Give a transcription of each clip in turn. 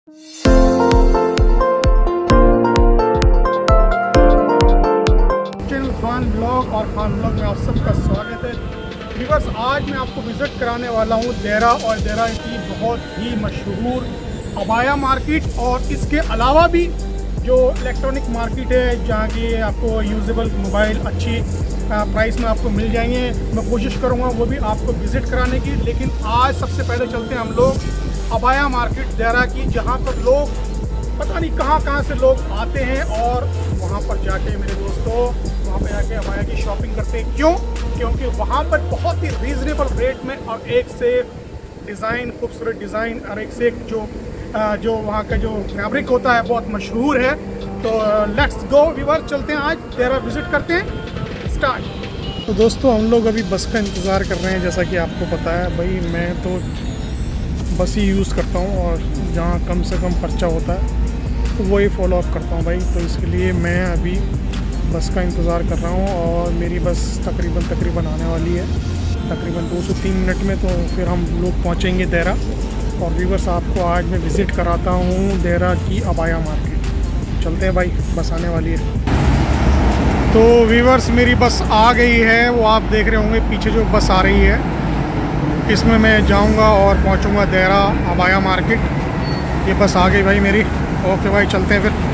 Channel Khan blog और Khan blog में आप सबका स्वागत है। व्यूअर्स, आज मैं आपको विज़िट कराने वाला हूँ देरा, और देरा की बहुत ही मशहूर अबाया मार्केट और इसके अलावा भी जो इलेक्ट्रॉनिक मार्केट है जहाँ की आपको यूजेबल मोबाइल अच्छी प्राइस में आपको मिल जाएंगे। मैं कोशिश करूँगा वो भी आपको विज़िट कराने की, लेकिन आज सबसे पहले चलते हैं हम लोग अबाया मार्केट देरा की, जहाँ पर लोग पता नहीं कहाँ से लोग आते हैं और वहाँ पर जाके मेरे दोस्तों वहाँ पे जाके अबाया की शॉपिंग करते हैं। क्यों? क्योंकि वहाँ पर बहुत ही रीज़नेबल रेट में और एक से डिज़ाइन, खूबसूरत डिज़ाइन और एक से एक जो वहाँ का जो फैब्रिक होता है बहुत मशहूर है। तो लेट्स गो व्यूअर, चलते हैं आज देरा विज़िट करते हैं। स्टार्ट। तो दोस्तों, हम लोग अभी बस का इंतज़ार कर रहे हैं। जैसा कि आपको पता है भाई, मैं तो बस ही यूज़ करता हूँ और जहाँ कम से कम खर्चा होता है तो वही फॉलो अप करता हूँ भाई। तो इसके लिए मैं अभी बस का इंतज़ार कर रहा हूँ और मेरी बस तकरीबन आने वाली है, तकरीबन 2 से 3 मिनट में। तो फिर हम लोग पहुँचेंगे देरा। और व्यूअर्स, आपको आज मैं विज़िट कराता हूँ देरा की अबाया मार्केट। चलते हैं भाई, बस आने वाली है। तो व्यूअर्स, मेरी बस आ गई है, वो आप देख रहे होंगे पीछे जो बस आ रही है, इसमें मैं जाऊंगा और पहुंचूंगा देरा अबाया मार्केट। ये बस आ गई भाई मेरी। ओके भाई, चलते हैं फिर।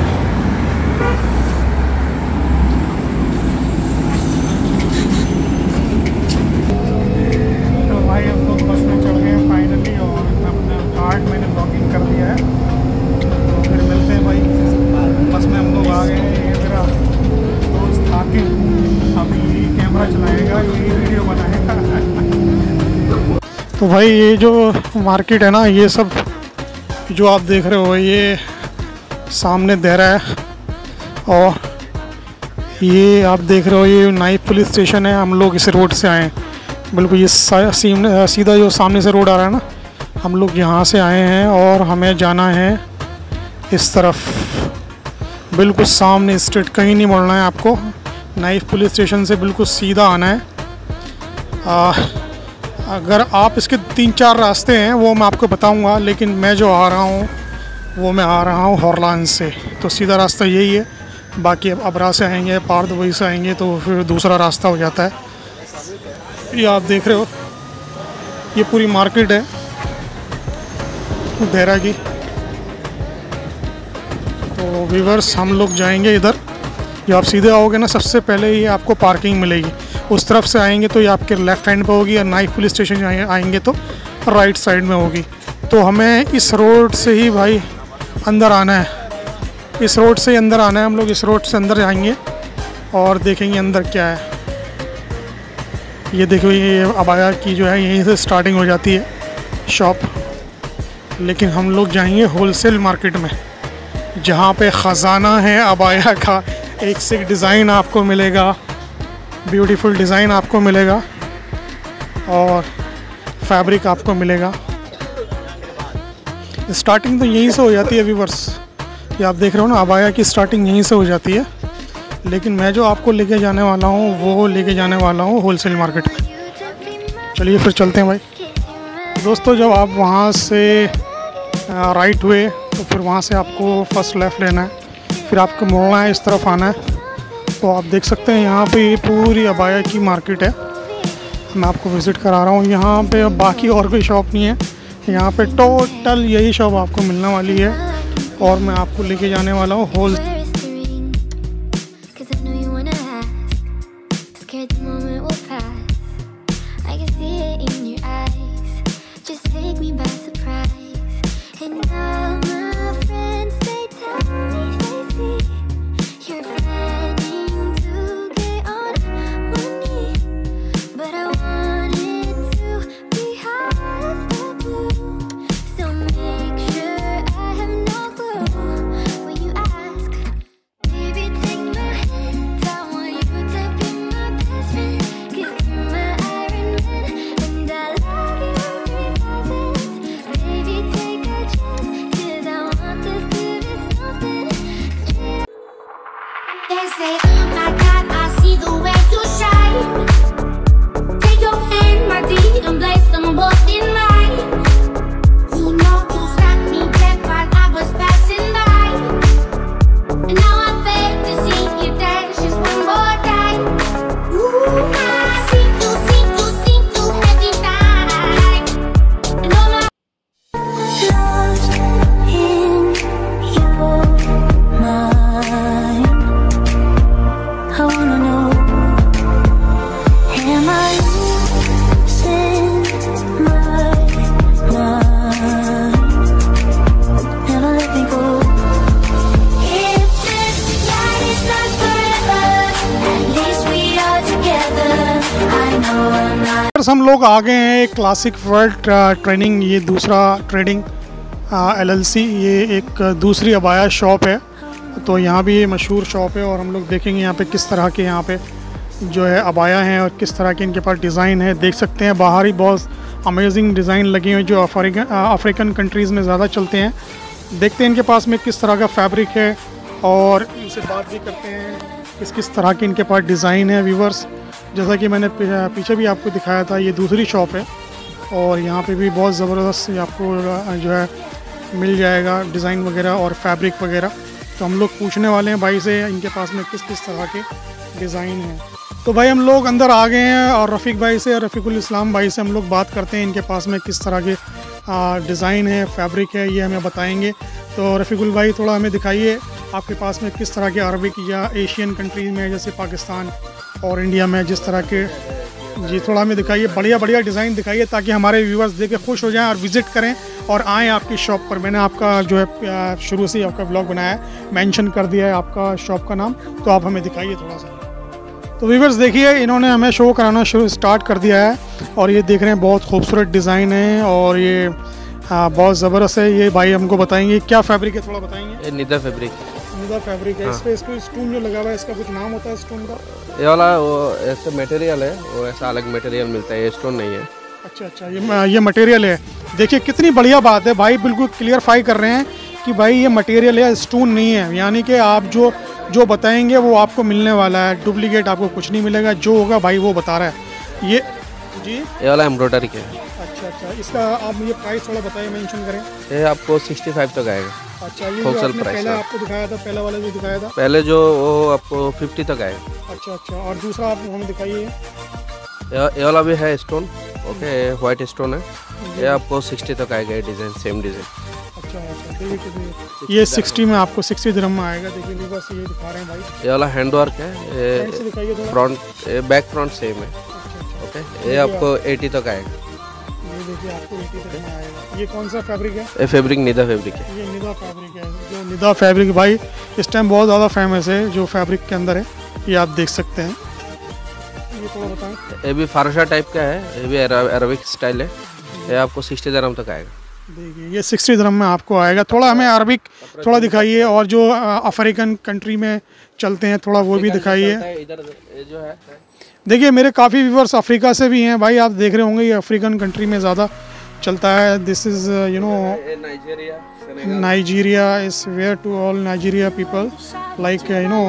तो भाई हम लोग बस में चढ़ गए फाइनली और अपना कार्ड मैंने लॉगिन कर दिया है। तो फिर मिलते हैं भाई, बस में हम लोग आ गए। ये मेरा दोस्त आके अभी कैमरा चलाएगा, ये वीडियो बनाएगा। तो भाई ये जो मार्केट है ना, ये सब जो आप देख रहे हो, ये सामने देरा है। और ये आप देख रहे हो, ये नाइफ पुलिस स्टेशन है। हम लोग इस रोड से आए हैं, बिल्कुल ये सीधा जो सामने से रोड आ रहा है ना, हम लोग यहाँ से आए हैं और हमें जाना है इस तरफ, बिल्कुल सामने स्ट्रेट, कहीं नहीं मुड़ना है आपको। नाइफ पुलिस स्टेशन से बिल्कुल सीधा आना है। अगर आप इसके 3-4 रास्ते हैं वो मैं आपको बताऊंगा, लेकिन मैं जो आ रहा हूँ वो मैं आ रहा हूँ हॉरलान से। तो सीधा रास्ता यही है। बाकी अब अबरा से आएंगे, पार दुबई से आएंगे तो फिर दूसरा रास्ता हो जाता है। ये आप देख रहे हो, ये पूरी मार्केट है देरा की। तो व्यूअर्स, हम लोग जाएंगे इधर। जब आप सीधे आओगे ना, सबसे पहले ये आपको पार्किंग मिलेगी। उस तरफ से आएंगे तो ये आपके लेफ़्ट हैंड पे होगी, और नाइफ पुलिस स्टेशन आएंगे तो राइट साइड में होगी। तो हमें इस रोड से ही भाई अंदर आना है, इस रोड से ही अंदर आना है। हम लोग इस रोड से अंदर जाएंगे और देखेंगे अंदर क्या है। ये देखो, ये अबाया की जो है यहीं से स्टार्टिंग हो जाती है शॉप। लेकिन हम लोग जाएंगे होलसेल मार्केट में, जहाँ पे ख़जाना है अबाया का। एक से एक डिज़ाइन आपको मिलेगा, ब्यूटीफुल डिज़ाइन आपको मिलेगा और फैब्रिक आपको मिलेगा। स्टार्टिंग तो यहीं से हो जाती है व्यूअर्स। ये आप देख रहे हो ना, अबाया की स्टार्टिंग यहीं से हो जाती है। लेकिन मैं जो आपको लेके जाने वाला हूँ वो लेके जाने वाला हूँ होलसेल मार्केट में। चलिए फिर चलते हैं भाई। दोस्तों, जब आप वहाँ से राइट हुए तो फिर वहाँ से आपको फर्स्ट लेफ़्ट लेना है, फिर आपको मुड़ना है, इस तरफ आना है। तो आप देख सकते हैं यहाँ पे ये पूरी अबाया की मार्केट है। मैं आपको विज़िट करा रहा हूँ यहाँ पे। बाकी और कोई शॉप नहीं है यहाँ पे, टोटल यही शॉप आपको मिलने वाली है। और मैं आपको लेके जाने वाला हूँ hole. And place them both in mine. You know you stack me dead by viewers हम लोग आ गए हैं एक क्लासिक वर्ल्ड ट्रेनिंग, ये दूसरा ट्रेडिंग LLC, ये एक दूसरी अबाया शॉप है। तो यहाँ भी ये मशहूर शॉप है और हम लोग देखेंगे यहाँ पे किस तरह के यहाँ पे जो है अबाया हैं और किस तरह के इनके पास डिज़ाइन है। देख सकते हैं बाहर ही बहुत अमेजिंग डिज़ाइन लगे हुए जो अफ्रीकन कंट्रीज़ में ज़्यादा चलते हैं। देखते हैं इनके पास में किस तरह का फैब्रिक है और इनसे बात भी करते हैं किस तरह के इनके पास डिज़ाइन है। व्यूवर्स, जैसा कि मैंने पीछे भी आपको दिखाया था, ये दूसरी शॉप है और यहाँ पे भी बहुत ज़बरदस्त आपको जो है मिल जाएगा डिज़ाइन वगैरह और फैब्रिक वगैरह। तो हम लोग पूछने वाले हैं भाई से इनके पास में किस तरह के डिज़ाइन हैं। तो भाई हम लोग अंदर आ गए हैं और रफ़ीक भाई से, रफ़ीकुल इस्लाम भाई से हम लोग बात करते हैं इनके पास में किस तरह के डिज़ाइन है, फैब्रिक है, ये हमें बताएंगे। तो रफ़ीकुल भाई थोड़ा हमें दिखाइए आपके पास में किस तरह के अरबिक या एशियन कंट्रीज़ में जैसे पाकिस्तान और इंडिया में जिस तरह के, जी थोड़ा हमें दिखाइए, बढ़िया डिज़ाइन दिखाइए ताकि हमारे व्यूवर्स देख के खुश हो जाएं और विज़िट करें और आएँ आपकी शॉप पर। मैंने आपका जो है शुरू से ही आपका व्लॉग बनाया है, मेंशन कर दिया है आपका शॉप का नाम, तो आप हमें दिखाइए थोड़ा सा। तो व्यूवर्स देखिए, इन्होंने हमें शो कराना स्टार्ट कर दिया है और ये देख रहे हैं बहुत खूबसूरत डिज़ाइन है और ये बहुत ज़बरदस्त है। ये भाई हमको बताएंगे क्या फैब्रिक है, थोड़ा बताएंगे। निदा फैब्रिक है। हाँ। इस पे इसको स्टोन जो लगा हुआ है, इसका कुछ नाम होता है स्टोन का? ये वाला वो ऐसे मटेरियल है, वो ऐसा अलग मटेरियल मिलता है, ये स्टोन नहीं है। अच्छा, ये मटेरियल है। देखिए कितनी बढ़िया बात है, भाई बिल्कुल क्लियरफाई कर रहे हैं कि भाई ये मटेरियल है, स्टोन नहीं है। यानी कि आप जो बताएंगे वो आपको मिलने वाला है, डुप्लीकेट आपको कुछ नहीं मिलेगा, जो होगा भाई वो बता रहा है। ये जी ये वाला एम्ब्रॉयडरी का है। अच्छा, इसका आप मुझे प्राइस थोड़ा बताइए, मेंशन करें। ये आपको 65 तक आएगा। अच्छा, ये होलसेल जो प्राइस पहले है। आपको दिखाया था, पहला वाला जो दिखाया था, पहले जो वो आपको 50 तक आएगा। अच्छा, और दूसरा आप हमें दिखाइए। ये वाला भी है स्टोन, ओके, वाइट स्टोन है, ये आपको 60 तक आएगा। ये डिज़ाइन सेम डिज़ाइन। अच्छा, देखिए ये 60 में आपको 60 दिरहम में आएगा। देखिए बस ये दिखा रहे हैं भाई, ये वाला हैंड वर्क है, फ्रंट बैक फ्रंट सेम है, ओके। ये आपको 80 तक आएगा। ये देखिए आपको 80 तक में आएगा। ये कौन सा फैब्रिक है? ये फैब्रिक निदा फैब्रिक है। ये निदा फैब्रिक है। जो निदा फैब्रिक भाई इस टाइम बहुत ज़्यादा फेमस है जो फैब्रिक के अंदर है, ये आप देख सकते हैं। ये थोड़ा बताएं। ये भी फारसा टाइप का है, ये भी अरबिक स्टाइल है। ये आपको 60 दिरहम तक आएगा। देखिए ये 60 दिरहम में आपको आएगा। थोड़ा हमें अरबिक थोड़ा दिखाइए और जो अफ्रीकन कंट्री में चलते हैं थोड़ा वो भी दिखाइए। इधर जो है देखिए मेरे काफ़ी व्यूवर्स अफ्रीका से भी हैं भाई, आप देख रहे होंगे ये अफ्रीकन कंट्री में ज़्यादा चलता है। This is you know Nigeria is where to all Nigeria people like you know.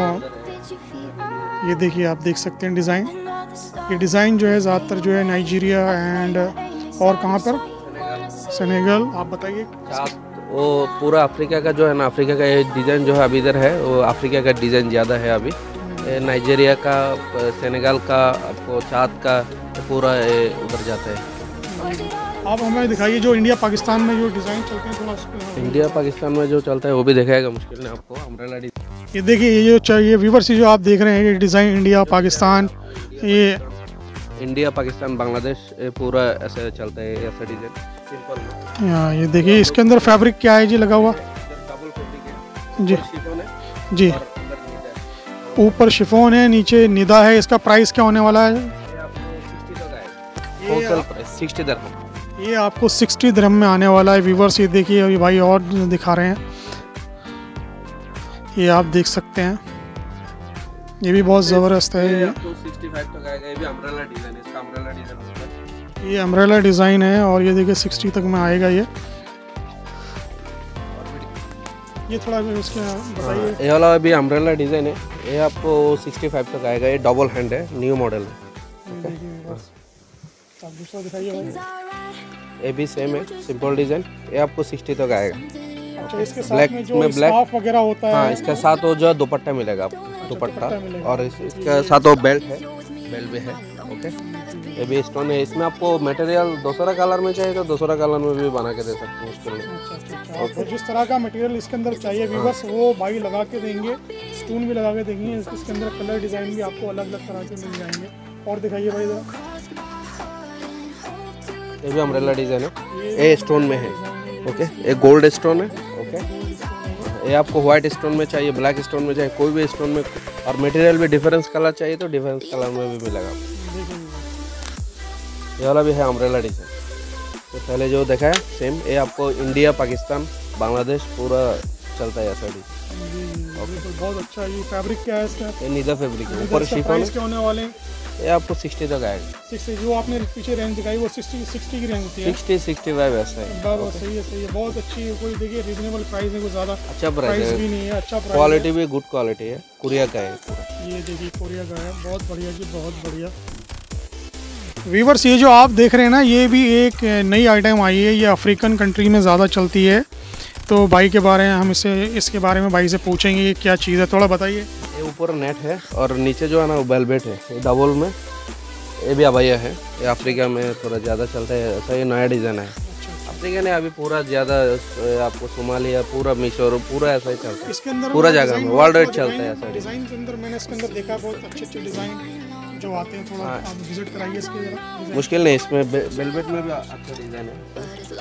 ये देखिए आप देख सकते हैं डिज़ाइन, ये डिज़ाइन जो है ज़्यादातर जो है नाइजीरिया एंड और कहाँ पर, सेनेगल। आप बताइए। वो पूरा अफ्रीका का जो है ना, अफ्रीका का ये डिज़ाइन जो है अभी इधर है, वो अफ्रीका का डिज़ाइन ज़्यादा है अभी। नाइजीरिया का, सेनेगल का, आपको चाद का पूरा उधर जाता है। आप हमें दिखाइए जो इंडिया पाकिस्तान में जो डिज़ाइन चलते हैं थोड़ा। इंडिया पाकिस्तान में जो चलता है वो भी दिखाएगा, मुश्किल नहीं आपको। अम्ब्रेला डिज़ाइन, ये देखिए ये जो चाहिए व्यूवर्स, जो आप देख रहे हैं ये डिज़ाइन इंडिया पाकिस्तान, ये इंडिया पाकिस्तान बांग्लादेश पूरा ऐसे चलता है, ऐसा डिज़ाइन सिंपल में। ये देखिए इसके अंदर फैब्रिक क्या है जी लगा हुआ? डबल फैब्रिक है जी शिफॉन है जी, ऊपर शिफॉन है, नीचे निदा है। इसका प्राइस क्या होने वाला है? ये आपको 60 तक आएगा, होलसेल प्राइस 60 दिरहम। ये आपको 60 दिरहम में आने वाला है व्यूवर्स। ये देखिए अभी भाई और दिखा रहे हैं, ये आप देख सकते हैं, ये भी बहुत ज़बरदस्त है। ये आपको 65 तक आएगा। ये भी अम्ब्रेला डिज़ाइन है, इसका अम्ब्रेला डिज़ाइन, ये अम्ब्रेला डिज़ाइन है और ये देखिए 60 तक में आएगा। ये थोड़ा इसके बताइए। ये वाला भी अम्ब्रेला डिज़ाइन है, ये आपको 65 तक आएगा। ये डबल हैंड है, न्यू मॉडल है। आप दूसरा दिखाइए भाई। ये भी सेम है, सिंपल डिज़ाइन, ये आपको 60 तक आएगा। अच्छा, इसके साथ में जो स्कार्फ वगैरह होता है? हाँ, इसके साथ वो जो दुपट्टा मिलेगा आपको, दुपट्टा और इसके साथ वो बेल्ट है, बेल्ट भी है, ओके। ये भी स्टोन है। इसमें आपको मटेरियल दूसरा कलर में चाहिए तो दूसरा कलर में भी बना के दे सकते हैं मुश्किल में। आपको जिस तरह का मटेरियल इसके अंदर चाहिए व्यूवर्स वो भाई लगा के देंगे, स्टोन भी लगा के देंगे। इसके अंदर कलर डिज़ाइन भी आपको अलग अलग तरह के मिल जाएंगे। और दिखाइए भाई जरा। ये भी अम्ब्रेला डिज़ाइन है, ये स्टोन में है, ओके। ये गोल्ड स्टोन है, ओके। ये आपको व्हाइट स्टोन में चाहिए, ब्लैक स्टोन में चाहिए, कोई भी स्टोन में, और मटेरियल भी डिफरेंस कलर चाहिए तो डिफरेंस कलर में भी मिलेगा। ये वाला भी है अम्ब्रेला डिजाइन। तो पहले जो देखा है सेम, ये आपको इंडिया, पाकिस्तान, बांग्लादेश पूरा चलता है ऐसा डिजाइन। बिल्कुल बहुत अच्छा। ये फैब्रिक क्या है इसका? ये नीदा फैब्रिक है, ऊपर शिफॉन। प्राइस क्या होने वाले हैं? ये आपको 60 तक आएगा। 60, जो आपने पीछे रेंज दिखाई वो 60 की रेंज होती है। 60-65 ऐसा है। बस सही है, बहुत अच्छी। कोई देखिए रीजनेबल प्राइस है, कोई ज़्यादा अच्छा प्राइस भी नहीं है, अच्छा प्राइस। क्वालिटी भी गुड क्वालिटी है, कोरिया का है पूरा। ये देखिए कोरिया का है, बहुत बढ़िया जी, बहुत बढ़िया। वीवर्स, ये जो आप देख रहे हैं ना, ये भी एक नई आइटम आई है, ये अफ्रीकन कंट्री में ज़्यादा चलती है। तो भाई के बारे में हम इसके बारे में भाई से पूछेंगे ये क्या चीज़ है, थोड़ा बताइए। ये ऊपर नेट है और नीचे जो है ना वो वेलवेट है, ये डबल में। ये भी अबाया है, ये अफ्रीका में थोड़ा ज़्यादा चलता है ऐसा। ये नया डिज़ाइन है, अफ्रीका ने अभी पूरा ज़्यादा आपको सोमालिया, पूरा मिशोर, पूरा ऐसा ही चलता है। इसके अंदर पूरा जगह में वर्ल्ड रेट चलता है ऐसा डिज़ाइन के अंदर। मैंने इसके अंदर देखा बहुत अच्छे डिज़ाइन जो आते हैं, थोड़ा आप विजिट कराइए इसके जरा। मुश्किल नहीं, इसमें वेलवेट में भी अच्छा डिज़ाइन है।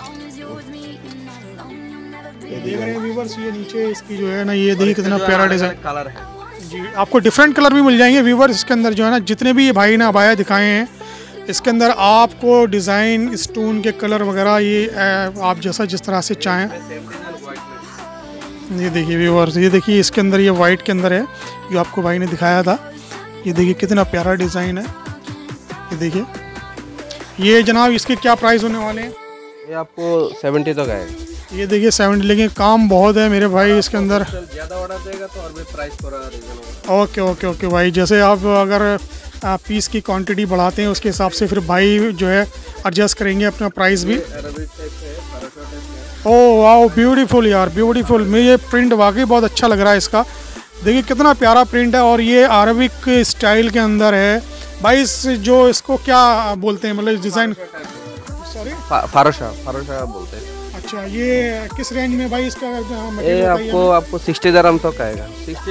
ये देख रहे हैं व्यूवर्स, ये नीचे इसकी जो है ना, ये देखिए कितना प्यारा डिज़ाइन कलर है जी। आपको डिफरेंट कलर भी मिल जाएंगे व्यूवर्स इसके अंदर जो है ना, जितने भी ये भाई ने अबाया दिखाए हैं इसके अंदर आपको डिज़ाइन, स्टोन के कलर वगैरह, ये आप जैसा जिस तरह से चाहें। ये देखिए व्यूवर्स, ये देखिए इसके अंदर, ये वाइट के अंदर है जो आपको भाई ने दिखाया था। ये देखिए कितना प्यारा डिज़ाइन है। ये देखिए, ये जनाब इसके क्या प्राइस होने वाले हैं? ये आपको 70 तक आएगा। ये देखिए 70, लेकिन काम बहुत है मेरे भाई इसके अंदर। ज़्यादा ऑर्डर देगा तो और भी प्राइस थोड़ा रीजनेबल होगा। ओके ओके ओके भाई, जैसे आप अगर पीस की क्वांटिटी बढ़ाते हैं उसके हिसाब से फिर भाई जो है एडजस्ट करेंगे अपना प्राइस भी। ओह वाह, ब्यूटीफुल यार, ब्यूटीफुल। मुझे ये प्रिंट वाकई बहुत अच्छा लग रहा है इसका। देखिए कितना प्यारा प्रिंट है और ये अरबिक स्टाइल के अंदर है भाई। जो इसको क्या बोलते हैं, मतलब डिज़ाइन? सॉरी, फारोशा बोलते हैं। अच्छा, ये किस रेंज में भाई इसका? ये आपको 60 दरहम तक आएगा।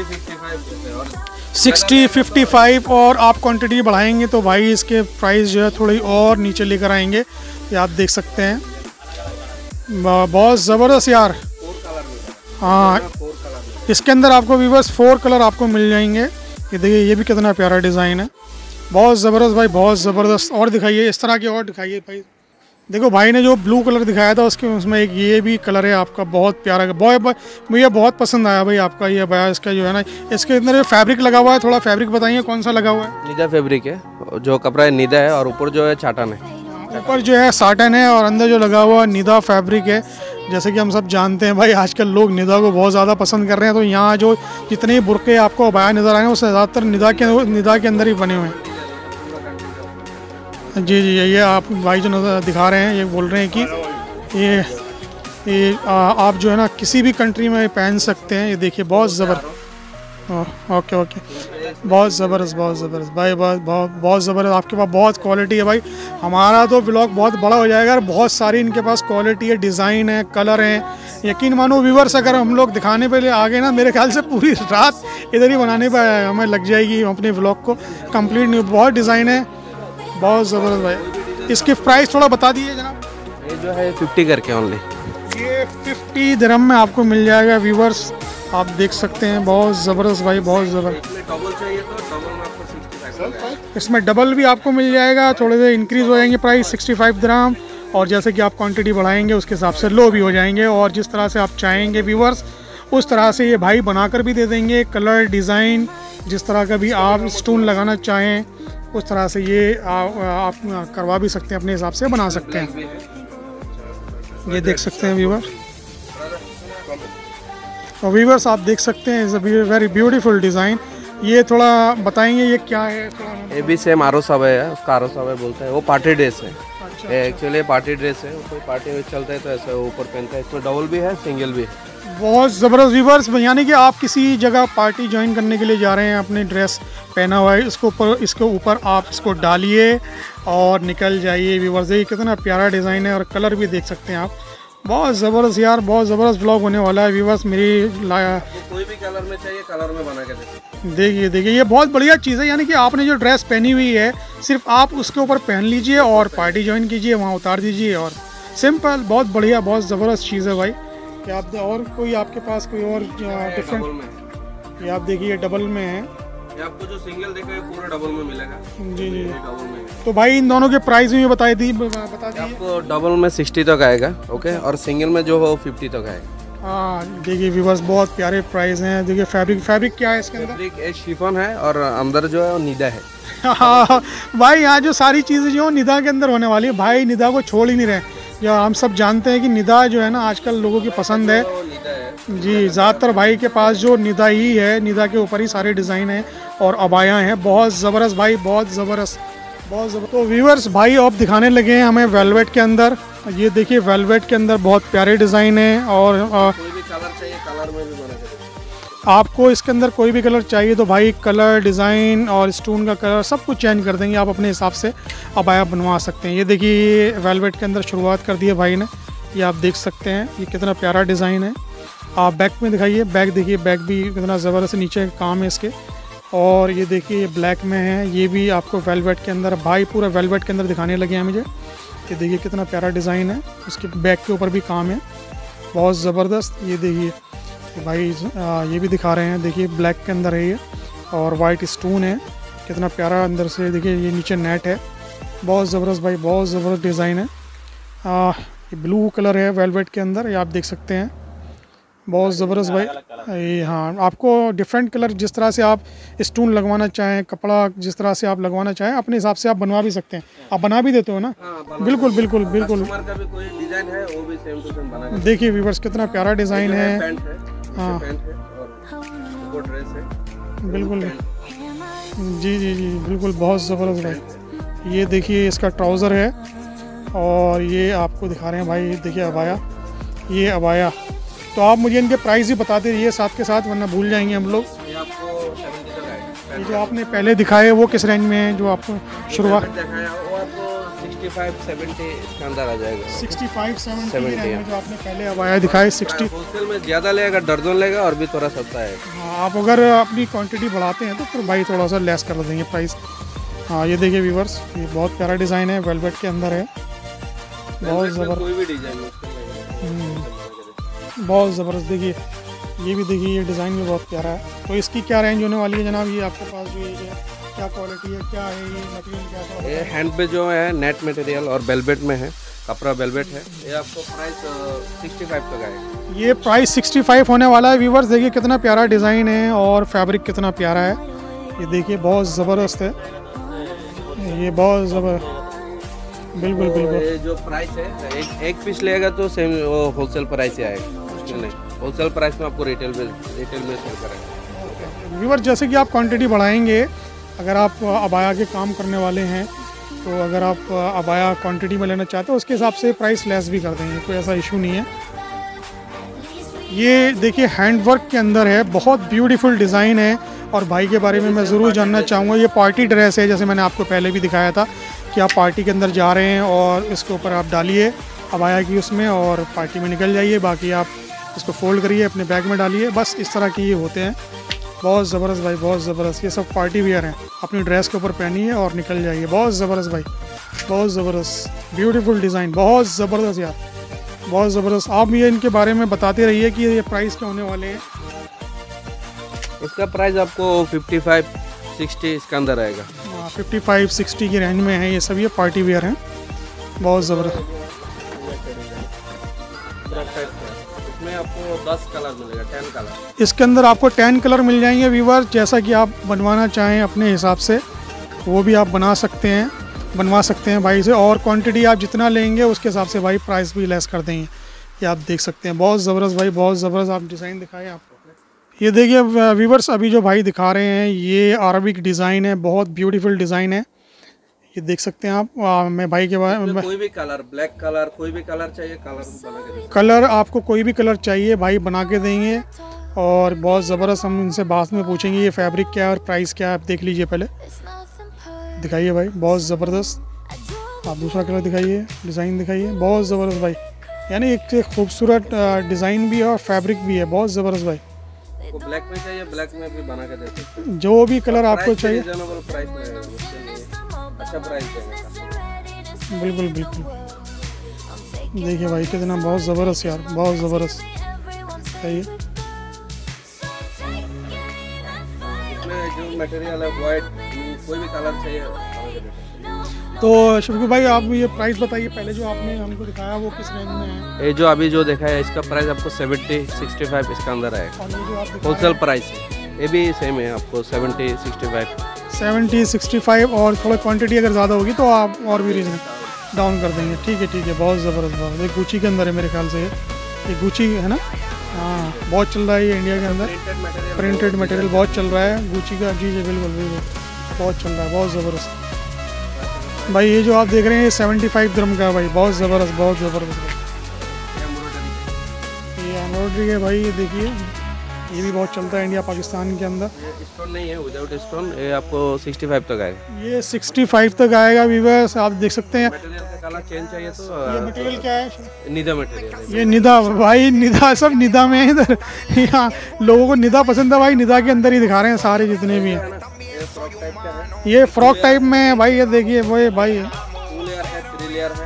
60-55 और आप क्वांटिटी बढ़ाएंगे तो भाई इसके प्राइस जो है थोड़ी और नीचे लेकर आएंगे। ये आप देख सकते हैं, बहुत ज़बरदस्त यार। हाँ, इसके अंदर आपको व्यूअर्स 4 कलर आपको मिल जाएंगे। ये देखिए, ये भी कितना प्यारा डिज़ाइन है, बहुत ज़बरदस्त भाई, बहुत ज़बरदस्त। और दिखाइए, इस तरह के और दिखाइए भाई। देखो भाई ने जो ब्लू कलर दिखाया था उसमें एक ये भी कलर है आपका, बहुत प्यारा। मुझे बहुत पसंद आया भाई आपका ये भैया। इसका जो है ना, इसके अंदर फैब्रिक लगा हुआ है, थोड़ा फैब्रिक बताइए कौन सा लगा हुआ है? नीदा फैब्रिक है, जो कपड़ा है नीदा है और ऊपर जो है चाटन है। ऊपर जो है साटन है और अंदर जो लगा हुआ निदा फैब्रिक है। जैसे कि हम सब जानते हैं भाई, आजकल लोग निदा को बहुत ज़्यादा पसंद कर रहे हैं। तो यहाँ जो जितने बुरके आपको अबाया नज़र आए हैं उससे ज़्यादातर निदा के अंदर ही बने हुए हैं। जी जी, ये आप भाई जो दिखा रहे हैं, ये बोल रहे हैं कि ये आप जो है ना किसी भी कंट्री में पहन सकते हैं। ये देखिए बहुत ज़बरदस्त। ओके ओके, बहुत ज़बरदस्त, बहुत ज़बरदस्त भाई, बहुत ज़बरदस्त। आपके पास बहुत क्वालिटी है भाई। हमारा तो व्लॉग बहुत बड़ा हो जाएगा, बहुत सारी इनके पास क्वालिटी है, डिज़ाइन है, कलर हैं। यकीन मानो व्यूवर्स, अगर हम लोग दिखाने पे आ गए ना, मेरे ख्याल से पूरी रात इधर ही बनाने पर हमें लग जाएगी अपने व्लॉग को कंप्लीट। नहीं, बहुत डिज़ाइन है, बहुत ज़बरदस्त भाई। इसके प्राइस थोड़ा बता दीजिए जनाब। ये जो है 50 करके ओनली, ये 50 दिरहम में आपको मिल जाएगा व्यूवर्स। आप देख सकते हैं, बहुत ज़बरदस्त भाई, बहुत ज़बरदस्त। इसमें डबल भी आपको मिल जाएगा, थोड़े से इंक्रीज़ हो जाएंगे प्राइस 65 दिरहम। और जैसे कि आप क्वांटिटी बढ़ाएंगे उसके हिसाब से लो भी हो जाएंगे। और जिस तरह से आप चाहेंगे व्यूवर्स उस तरह से ये भाई बनाकर भी दे देंगे। कलर, डिज़ाइन, जिस तरह का भी आप स्टोन लगाना चाहें उस तरह से ये आप करवा भी सकते हैं, अपने हिसाब से बना सकते हैं। ये देख सकते हैं व्यूवर, और व्यूवर्स आप देख सकते हैं, is a very beautiful design. ये थोड़ा बताएंगे ये क्या है? ये भी सेम आरो सवे है, उसका आरो सवे बोलते हैं। वो पार्टी ड्रेस है, एक्चुअली पार्टी ड्रेस है। कोई पार्टी में चलता है तो ऐसे ऊपर पहनता है। इसमें डबल भी है, सिंगल भी है। बहुत ज़बरदस्त व्यूवर्स, यानी कि आप किसी जगह पार्टी ज्वाइन करने के लिए जा रहे हैं, अपने ड्रेस पहना हुआ है, इसके ऊपर आप इसको डालिए और निकल जाइए व्यूवर्स। ये कितना प्यारा डिज़ाइन है और कलर भी देख सकते हैं आप। बहुत ज़बरदस्त यार, बहुत ज़बरदस्त व्लॉग होने वाला है व्यूवर्स। कोई भी कलर में चाहिए, कलर में बना के देखिए ये बहुत बढ़िया चीज़ है। यानी कि आपने जो ड्रेस पहनी हुई है सिर्फ आप उसके ऊपर पहन लीजिए और पार्टी ज्वाइन कीजिए, वहाँ उतार दीजिए और सिंपल। बहुत बढ़िया, बहुत ज़बरदस्त चीज़ है भाई। क्या आप और कोई आपके पास कोई और डिफरेंट? ये आप देखिए डबल में है, ये आपको जो सिंगल देखा है पूरा डबल में मिलेगा। जी जी। डबल में तो भाई इन दोनों के प्राइस भी बता दीजिए। आपको डबल में 60 तक आएगा, ओके, और सिंगल में जो हो 50 तक आएगा। हाँ देखिए व्यूअर्स बहुत प्यारे प्राइस हैं। देखिए फैब्रिक क्या है इसके अंदर? फैब्रिक शिफॉन है और अंदर जो है वो निदा है। हाँ भाई यहाँ जो सारी चीज़ें जो निदा के अंदर होने वाली है, भाई निदा को छोड़ ही नहीं रहे। या हम सब जानते हैं कि निदा जो है ना आजकल लोगों की पसंद है जी। ज़्यादातर भाई के पास जो निदा ही है, निदा के ऊपर ही सारे डिज़ाइन हैं और अबाया हैं। बहुत ज़बरदस्त भाई, बहुत ज़बरदस्त, बहुत ज़बरदस्त। तो व्यूअर्स भाई अब दिखाने लगे हैं हमें वेलवेट के अंदर। ये देखिए वेलवेट के अंदर बहुत प्यारे डिज़ाइन हैं और कोई भी कलर चाहिए कलर में भी बना के आपको इसके अंदर कोई भी कलर चाहिए तो भाई कलर, डिज़ाइन और स्टोन का कलर सब कुछ चेंज कर देंगे। आप अपने हिसाब से अबाया बनवा सकते हैं। ये देखिए वेलवेट के अंदर शुरुआत कर दी है भाई ने, ये आप देख सकते हैं। ये कितना प्यारा डिज़ाइन है। आप बैक में दिखाइए, बैक देखिए, बैक भी कितना ज़बरदस्त नीचे काम है इसके। और ये देखिए ये ब्लैक में है, ये भी आपको वेलवेट के अंदर भाई पूरा वेलवेट के अंदर दिखाने लगे हैं मुझे। ये देखिए कितना प्यारा डिज़ाइन है, इसके बैक के ऊपर भी काम है बहुत ज़बरदस्त। ये देखिए भाई ये भी दिखा रहे हैं, देखिए ब्लैक के अंदर है ये और वाइट स्टोन है, कितना प्यारा अंदर से। देखिए ये नीचे नेट है, बहुत ज़बरदस्त भाई, बहुत ज़बरदस्त डिज़ाइन है। ये ब्लू कलर है वेलवेट के अंदर, ये आप देख सकते हैं, बहुत ज़बरदस्त भाई। ये हाँ आपको डिफरेंट कलर जिस तरह से आप स्टोन लगवाना चाहें, कपड़ा जिस तरह से आप लगवाना चाहें अपने हिसाब से आप बनवा भी सकते हैं। आप बना भी देते हो ना? बिल्कुल बिल्कुल बिल्कुल। का भी कोई डिजाइन है वो भी सेम टू सेम बना के। देखिए व्यूअर्स कितना प्यारा डिज़ाइन है। हाँ ड्रेस है बिल्कुल जी जी जी बिल्कुल, बहुत ज़बरदस्त भाई। ये देखिए इसका ट्राउज़र है और ये आपको दिखा रहे हैं भाई, देखिए अबाया, ये अबाया। तो आप मुझे इनके प्राइस ही बताते रहिए साथ के साथ, वरना भूल जाएंगे हम लोग। ये आपको 70 तक आएगा। ये जो आपने पहले दिखाए वो किस रेंज में है जो आपको शुरुआत? दिखाया वो आपको 65-70 इसके अंदर आ जाएगा। 65-70 में जो आपने पहले अबाया दिखाए 60। होलसेल में ज़्यादा लेगा, दर्जन लेगा और भी थोड़ा सस्ता है। हाँ आप अगर अपनी क्वांटिटी बढ़ाते हैं तो फिर भाई थोड़ा सा लेस कर देंगे प्राइस। हाँ ये देखिए व्यूअर्स, ये बहुत प्यारा डिज़ाइन है, वेलवेट के अंदर है, बहुत ज़बरदस्त, कोई भी डिज़ाइन बहुत ज़बरदस्त। देखिए ये भी देखिए, ये डिज़ाइन भी बहुत प्यारा है। तो इसकी क्या रेंज होने वाली है जनाब? ये आपके पास जो ये क्या क्वालिटी है, क्या है ये मटेरियल, क्या ये हैंड पे जो है नेट मटेरियल और वेलवेट में है, कपड़ा वेलवेट है। ये आपको प्राइस 65 तक आएगा। ये प्राइस 65 होने वाला है व्यूअर्स। देखिए कितना प्यारा डिज़ाइन है और फैब्रिक कितना प्यारा है, ये देखिए बहुत ज़बरदस्त है, ये बहुत ज़बरदस्त। बिल्कुल तो बिल्कुल। ये जो प्राइस है एक पीस लेगा तो सेम वो होलसेल प्राइस ही आएगा, मुश्किल नहीं। होलसेल प्राइस में आपको रिटेल में सेल करेंगे। व्यूअर जैसे कि आप क्वांटिटी बढ़ाएंगे, अगर आप अबाया के काम करने वाले हैं तो अगर आप अबाया क्वांटिटी में लेना चाहते हो उसके हिसाब से प्राइस लेस भी कर देंगे, कोई ऐसा इशू नहीं है। ये देखिए हैंडवर्क के अंदर है, बहुत ब्यूटीफुल डिज़ाइन है। और भाई के बारे में मैं ज़रूर जानना चाहूँगा, ये पार्टी ड्रेस है जैसे मैंने आपको पहले भी दिखाया था कि आप पार्टी के अंदर जा रहे हैं और इसके ऊपर आप डालिए अबाया की उसमें और पार्टी में निकल जाइए, बाकी आप इसको फोल्ड करिए अपने बैग में डालिए, बस इस तरह के ये होते हैं। बहुत ज़बरदस्त भाई, बहुत ज़बरदस्त। ये सब पार्टी वियर हैं, अपनी ड्रेस के ऊपर पहनिए और निकल जाइए। बहुत ज़बरदस्त भाई, बहुत ज़बरदस्त, ब्यूटीफुल डिज़ाइन, बहुत ज़बरदस्त यार, बहुत ज़बरदस्त। आप ये इनके बारे में बताते रहिए कि ये प्राइस क्या होने वाले हैं। इसका प्राइस आपको 55-60 इसके अंदर आएगा। 55-60 की रेंज में है ये सब, ये पार्टी वियर हैं, बहुत ज़बरदस्त। इसमें आपको 10 कलर मिलेगा, 10 कलर। इसके अंदर आपको 10 कलर मिल जाएंगे व्यूअर, जैसा कि आप बनवाना चाहें अपने हिसाब से वो भी आप बनवा सकते हैं भाई से। और क्वांटिटी आप जितना लेंगे उसके हिसाब से भाई प्राइस भी लेस कर देंगे। ये आप देख सकते हैं, बहुत ज़बरदस्त भाई, बहुत ज़बरदस्त। आप डिज़ाइन दिखाएं आपको। ये देखिए व्यूअर्स, अभी जो भाई दिखा रहे हैं ये अरबिक डिज़ाइन है, बहुत ब्यूटीफुल डिज़ाइन है, ये देख सकते हैं आप। मैं भाई के बारे में कोई भी कलर, ब्लैक कलर, कोई भी कलर चाहिए, कलर बना के देंगे। कलर आपको कोई भी कलर चाहिए भाई बना के देंगे। और बहुत ज़बरदस्त, हम इनसे बाद में पूछेंगे ये फैब्रिक क्या है और प्राइस क्या है, आप देख लीजिए पहले। दिखाइए भाई, बहुत ज़बरदस्त। आप दूसरा कलर दिखाइए, डिज़ाइन दिखाइए, बहुत ज़बरदस्त भाई। यानी एक खूबसूरत डिज़ाइन भी है और फैब्रिक भी है, बहुत ज़बरदस्त भाई। आपको ब्लैक में चाहिए, ब्लैक में भी बना के दे सकते हैं। जो भी कलर आपको चाहिए, रीजनेबल प्राइस में अच्छा प्राइस देंगे। बिल्कुल बिल्कुल। देखिए भाई कितना बहुत ज़बरदस्त यार, बहुत ज़बरदस्त। चाहिए इसमें जो मटेरियल है वाइट कोई भी कलर चाहिए। तो शफीक भाई आप ये प्राइस बताइए, पहले जो आपने हमको दिखाया वो किस रेंज में है? ये जो अभी जो देखा है इसका प्राइस आपको 70-65 इसका अंदर आएगा। और ये जो आप होलसेल प्राइस है, ये भी सेम है आपको 70-65। 70-65 और थोड़ा क्वांटिटी अगर ज़्यादा होगी तो आप और भी रीजन डाउन कर देंगे। ठीक है, बहुत ज़बरदस्त। बहुत ये गुची के अंदर है मेरे ख्याल से, ये गुची है ना? हाँ, बहुत चल रहा है ये इंडिया के अंदर, प्रिंटेड मटेरियल बहुत चल रहा है गुची का। जी बिल्कुल बहुत चल रहा है, बहुत ज़बरदस्त भाई। ये जो आप देख रहे हैं ये 75 दिरहम का है भाई, बहुत ज़बरदस्त, बहुत ज़बरदस्त। ये एम्ब्रॉयडरी है भाई, ये देखिए ये भी बहुत चलता है इंडिया पाकिस्तान के अंदर। स्टोन नहीं है, विदाउट स्टोन, ये आपको 65 तक आएगा। ये 65 तक आएगा व्यूअर्स, आप देख सकते हैं। मटेरियल का कलर चेंज चाहिए तो ये मटेरियल क्या है? निदा मटेरियल। ये निदा भाई, निदा सब निदा में है इधर। यहाँ लोगों को निदा पसंद है भाई, निदा के अंदर ही दिखा रहे हैं सारे जितने भी हैं। ये फ्रॉक टाइप में है भाई, ये देखिए वो भाई 2 लेयर है, 3 लेयर है।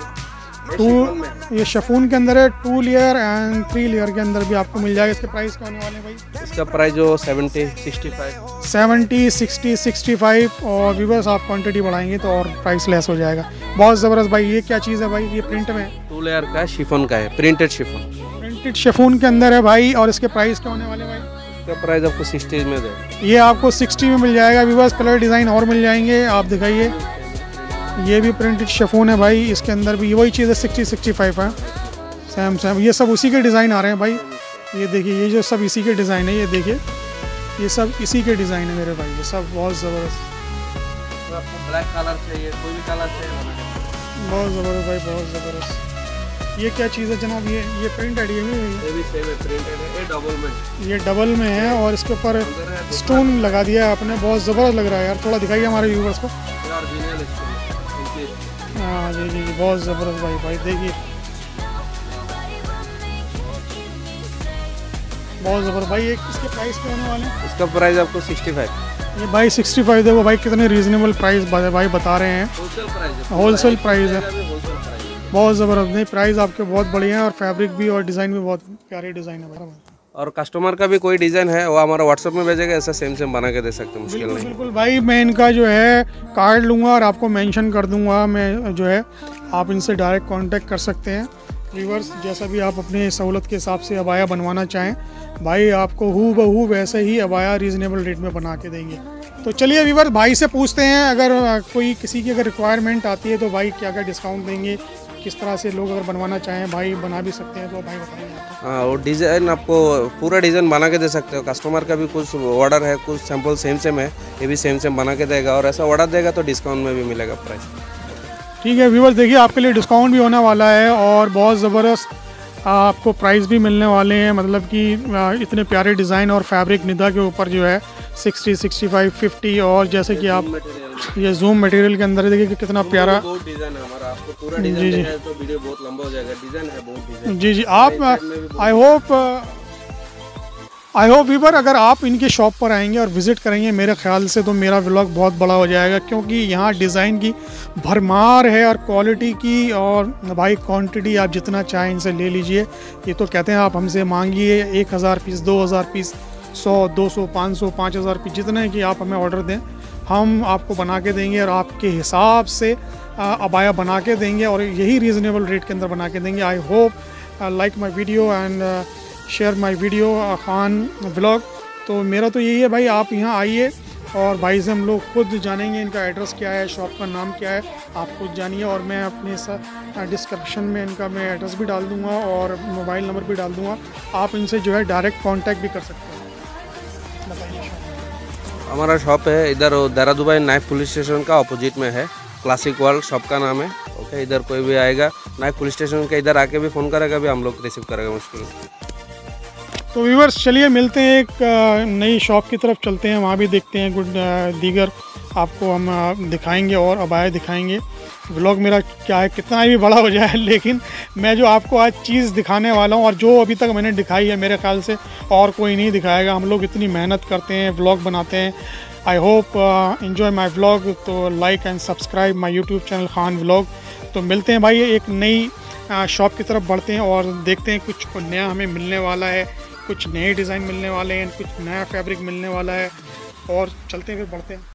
ये शिफॉन के अंदर है, 2 लेयर एंड 3 लेयर के अंदर भी आपको मिल जाएगा। इसके प्राइस क्या होने वाले हैं भाई? इसका प्राइस जो 70-65 70, 60, 65 और व्यूअर्स आप क्वांटिटी बढ़ाएंगे तो और प्राइस लेस हो जाएगा। बहुत ज़बरदस्त भाई। ये क्या चीज़ है भाई? ये प्रिंट में 2 लेयर का शिफॉन का है, प्रिंटेड शिफॉन। प्रिंटेड शिफॉन के अंदर है भाई। और इसके प्राइस क्या होने वाले भाई? इसका प्राइस आपको 60 में दे। ये आपको 60 में मिल जाएगा व्यूअर्स। कलर डिज़ाइन और मिल जाएंगे, आप दिखाइए। ये भी प्रिंटेड शिफॉन है भाई, इसके अंदर भी वही चीज़ है, 60-65 है, सेम। ये सब उसी के डिज़ाइन आ रहे हैं भाई। ये देखिए, ये जो सब इसी के डिज़ाइन है, ये देखिए ये सब इसी के डिज़ाइन है मेरे भाई, ये सब बहुत ज़बरदस्त। तो आपको ब्लैक कलर चाहिए, कोई भी कलर चाहिए, बहुत ज़बरदस्त भाई, बहुत ज़बरदस्त। ये क्या चीज़ है जनाब? ये प्रिंट है, ये भी सेम है, प्रिंटेड है, ये डबल में। ये डबल में है और इसके ऊपर स्टोन लगा दिया है आपने, बहुत ज़बरदस्त लग रहा है यार। थोड़ा दिखाइए हमारे व्यूवर्स को। हाँ जी, बहुत ज़बरदस्त भाई देखिए, बहुत ज़बरदस्त भाई। एक इसके प्राइस क्या होने वाले हैं? इसका प्राइस आपको 65। ये भाई 65 देखो भाई, कितने रीजनेबल प्राइस भाई बता रहे हैं। होलसेल प्राइस है, बहुत ज़बरदस्त। नहीं, प्राइस आपके बहुत बढ़िया है और फैब्रिक भी और डिज़ाइन भी बहुत प्यारे डिज़ाइन है भाई। और कस्टमर का भी कोई डिज़ाइन है वो हमारा व्हाट्सएप में भेजेगा, ऐसा सेम बना के दे सकते हैं, मुश्किल नहीं। बिल्कुल भाई, मैं इनका जो है कार्ड लूँगा और आपको मेंशन कर दूँगा। मैं जो है आप इनसे डायरेक्ट कांटेक्ट कर सकते हैं। व्यूअर्स, जैसा भी आप अपने सहूलत के हिसाब से अबाया बनवाना चाहें भाई, आपको हूबहू वैसे ही अबाया रीज़नेबल रेट में बना के देंगे। तो चलिए व्यूअर्स, भाई से पूछते हैं, अगर कोई किसी की अगर रिक्वायरमेंट आती है तो भाई क्या डिस्काउंट देंगे, किस तरह से लोग अगर बनवाना चाहें भाई बना भी सकते हैं, तो भाई बताइए। हाँ, वो डिज़ाइन आपको पूरा डिज़ाइन बना के दे सकते हो। कस्टमर का भी कुछ ऑर्डर है, कुछ सैंपल सेम है, ये भी सेम बना के देगा, और ऐसा ऑर्डर देगा तो डिस्काउंट में भी मिलेगा प्राइस। ठीक है व्यूअर्स, देखिए आपके लिए डिस्काउंट भी होने वाला है और बहुत ज़बरदस्त आपको प्राइस भी मिलने वाले हैं। मतलब कि इतने प्यारे डिज़ाइन और फैब्रिक निदा के ऊपर जो है 60, 65, 50 और जैसे कि आप ये जूम मटेरियल के अंदर देखिए कि कितना प्यारा डिज़ाइन है हमारा। आपको पूरा डिज़ाइन है तो वीडियो बहुत लंबा हो जाएगा। डिज़ाइन है बहुत डिज़ाइन। जी आप आई होप व्यूअर, अगर आप इनके शॉप पर आएंगे और विज़िट करेंगे मेरे ख्याल से तो मेरा व्लॉग बहुत बड़ा हो जाएगा, क्योंकि यहाँ डिज़ाइन की भरमार है और क्वालिटी की, और भाई क्वांटिटी आप जितना चाहें इनसे ले लीजिए। ये तो कहते हैं आप हमसे मांगिए 1000 पीस, 2000 पीस, 100, 200, 500, 5000 पीस, जितने की आप हमें ऑर्डर दें हम आपको बना के देंगे और आपके हिसाब से अबाया बना के देंगे, और यही रीज़नेबल रेट के अंदर बना के देंगे। I hope like my video and share my video Khan vlog. तो मेरा तो यही है भाई, आप यहाँ आइए और भाई से हम लोग खुद जानेंगे इनका एड्रेस क्या है, शॉप का नाम क्या है, आप खुद जानिए। और मैं अपने डिस्क्रिप्शन में इनका मैं एड्रेस भी डाल दूँगा और मोबाइल नंबर भी डाल दूँगा, आप इनसे जो है डायरेक्ट कांटेक्ट भी कर सकते हैं। बताइए। हमारा शॉप है इधर Deira Dubai Naif police station का अपोजिट में है, क्लासिक वर्ल्ड शॉप का नाम है। ओके, इधर कोई भी आएगा नाइफ पुलिस स्टेशन के इधर आके भी फ़ोन करेगा, भी हम लोग रिसीव करेंगे मुश्किल। तो व्यूअर्स, चलिए मिलते हैं, एक नई शॉप की तरफ चलते हैं, वहाँ भी देखते हैं कुछ दीगर आपको हम दिखाएंगे और अबाया दिखाएंगे। व्लॉग मेरा क्या है, कितना भी बड़ा हो जाए, लेकिन मैं जो आपको आज चीज़ दिखाने वाला हूँ और जो अभी तक मैंने दिखाई है मेरे ख्याल से और कोई नहीं दिखाएगा। हम लोग इतनी मेहनत करते हैं, व्लॉग बनाते हैं। I hope enjoy my vlog. तो like and subscribe my YouTube channel Khan vlog. तो मिलते हैं भाई, एक नई शॉप की तरफ बढ़ते हैं और देखते हैं कुछ नया हमें मिलने वाला है, कुछ नए डिज़ाइन मिलने वाले हैं, कुछ नया फैब्रिक मिलने वाला है। और चलते हैं फिर बढ़ते हैं।